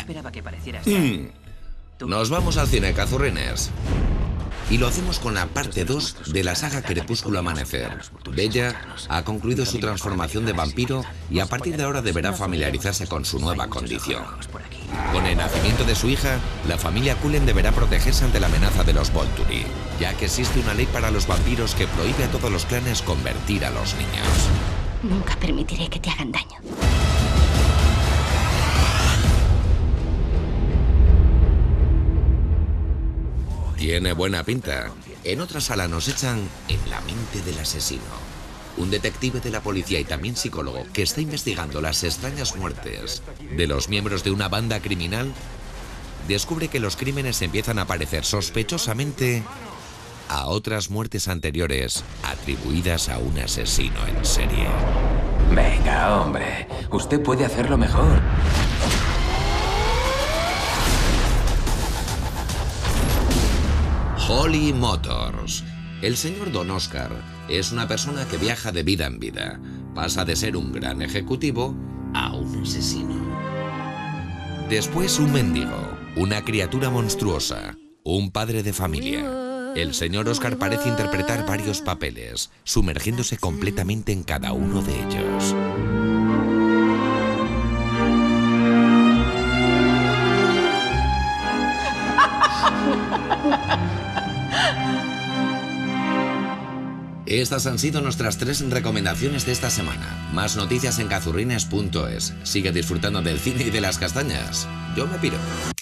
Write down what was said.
esperaba que parecieras... Nos vamos al cine, cazurrines. Y lo hacemos con la parte 2 de la saga Crepúsculo Amanecer. Bella ha concluido su transformación de vampiro y a partir de ahora deberá familiarizarse con su nueva condición. Con el nacimiento de su hija, la familia Cullen deberá protegerse ante la amenaza de los Volturi, ya que existe una ley para los vampiros que prohíbe a todos los clanes convertir a los niños. Nunca permitiré que te hagan daño. Tiene buena pinta. En otra sala nos echan en la mente del asesino. Un detective de la policía y también psicólogo que está investigando las extrañas muertes de los miembros de una banda criminal descubre que los crímenes empiezan a parecer sospechosamente a otras muertes anteriores atribuidas a un asesino en serie. Venga, hombre. Usted puede hacerlo mejor. Holly Motors. El señor Don Oscar es una persona que viaja de vida en vida. Pasa de ser un gran ejecutivo a un asesino. Después un mendigo, una criatura monstruosa, un padre de familia. El señor Oscar parece interpretar varios papeles, sumergiéndose completamente en cada uno de ellos. Estas han sido nuestras 3 recomendaciones de esta semana. Más noticias en cazurrines.es. Sigue disfrutando del cine y de las castañas. Yo me piro.